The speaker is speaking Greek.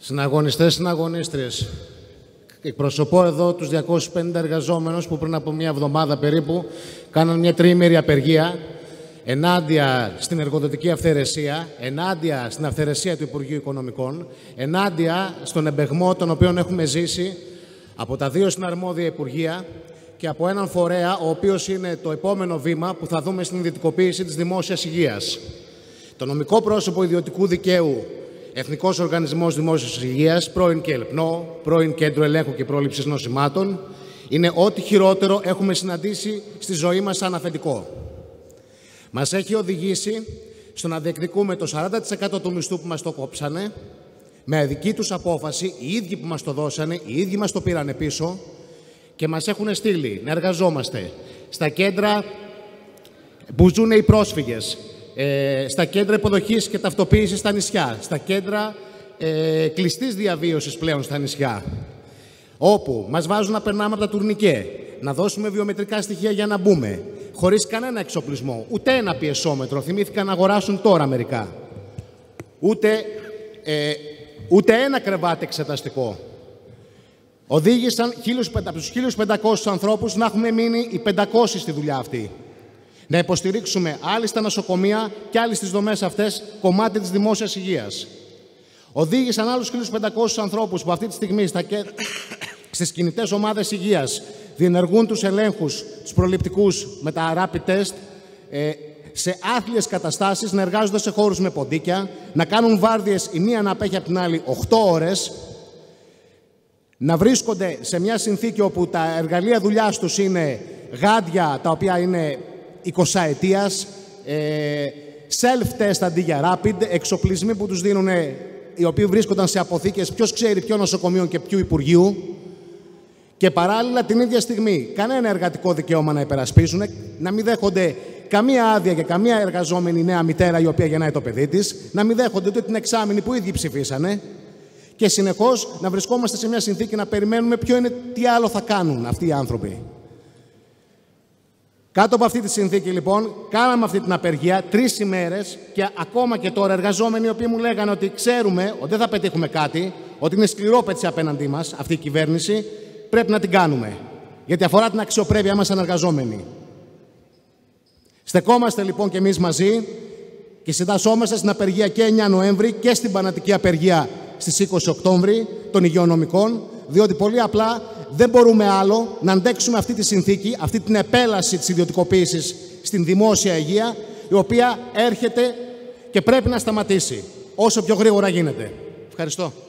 Συναγωνιστές, συναγωνίστριες, εκπροσωπώ εδώ τους 250 εργαζόμενους που πριν από μια εβδομάδα περίπου κάναν μια τριήμερη απεργία ενάντια στην εργοδοτική αυθαιρεσία, ενάντια στην αυθαιρεσία του Υπουργείου Οικονομικών, ενάντια στον εμπεγμό τον οποίο έχουμε ζήσει από τα δύο συναρμόδια Υπουργεία και από έναν φορέα ο οποίος είναι το επόμενο βήμα που θα δούμε στην ιδιωτικοποίηση της δημόσιας υγείας. Το νομικό πρόσωπο ιδιωτικού δικαίου Εθνικός Οργανισμός Δημόσιας Υγείας, πρώην και ΕΛΠΝΟ, πρώην Κέντρο Ελέγχου και Πρόληψης Νοσημάτων, είναι ό,τι χειρότερο έχουμε συναντήσει στη ζωή μας σαν αφεντικό. Μας έχει οδηγήσει στο να διεκδικούμε το 40% του μισθού που μας το κόψανε, με δική τους απόφαση, οι ίδιοι που μας το δώσανε, οι ίδιοι μας το πήρανε πίσω και μας έχουν στείλει να εργαζόμαστε στα κέντρα που ζουν οι πρόσφυγες, στα κέντρα υποδοχής και ταυτοποίησης στα νησιά, στα κέντρα κλειστής διαβίωσης πλέον στα νησιά, όπου μας βάζουν να περνάμε από τα τουρνικέ, να δώσουμε βιομετρικά στοιχεία για να μπούμε, χωρίς κανένα εξοπλισμό, ούτε ένα πιεσόμετρο, θυμήθηκαν να αγοράσουν τώρα μερικά, ούτε ένα κρεβάτι εξεταστικό. Οδήγησαν από τους 1.500 ανθρώπους να έχουμε μείνει οι 500 στη δουλειά αυτή. Να υποστηρίξουμε άλλοι στα νοσοκομεία και άλλοι στις δομές αυτές κομμάτι της δημόσιας υγείας. Οδήγησαν άλλους 1.500 ανθρώπους που αυτή τη στιγμή στις κινητές ομάδες υγείας διενεργούν τους ελέγχους, τους προληπτικούς με τα rapid test, σε άθλιες καταστάσεις, να εργάζονται σε χώρους με ποντίκια, να κάνουν βάρδιες η μία να απέχει από την άλλη 8 ώρες, να βρίσκονται σε μια συνθήκη όπου τα εργαλεία δουλειάς τους είναι γάντια τα οποία είναι 20 ετίας, self-test αντί για rapid, εξοπλισμοί που τους δίνουν οι οποίοι βρίσκονταν σε αποθήκες ποιος ξέρει ποιο νοσοκομείο και ποιου Υπουργείου, και παράλληλα την ίδια στιγμή κανένα εργατικό δικαίωμα να υπερασπίζουν, να μην δέχονται καμία άδεια για καμία εργαζόμενη νέα μητέρα η οποία γεννάει το παιδί της, να μην δέχονται ούτε την εξάμηνη που ήδη ψηφίσανε και συνεχώς να βρισκόμαστε σε μια συνθήκη να περιμένουμε τι άλλο θα κάνουν αυτοί οι άνθρωποι. Κάτω από αυτή τη συνθήκη, λοιπόν, κάναμε αυτή την απεργία 3 ημέρες και ακόμα και τώρα εργαζόμενοι οι οποίοι μου λέγανε ότι ξέρουμε ότι δεν θα πετύχουμε κάτι, ότι είναι σκληρόπετσι απέναντί μας αυτή η κυβέρνηση, πρέπει να την κάνουμε. Γιατί αφορά την αξιοπρέπεια μας σαν εργαζόμενοι. Στεκόμαστε λοιπόν και εμείς μαζί και συντασσόμαστε στην απεργία και 9 Νοέμβρη και στην πανατική απεργία στις 20 Οκτώβρη των υγειονομικών, διότι πολύ απλά δεν μπορούμε άλλο να αντέξουμε αυτή τη συνθήκη, αυτή την επέλαση της ιδιωτικοποίησης στην δημόσια υγεία, η οποία έρχεται και πρέπει να σταματήσει όσο πιο γρήγορα γίνεται. Ευχαριστώ.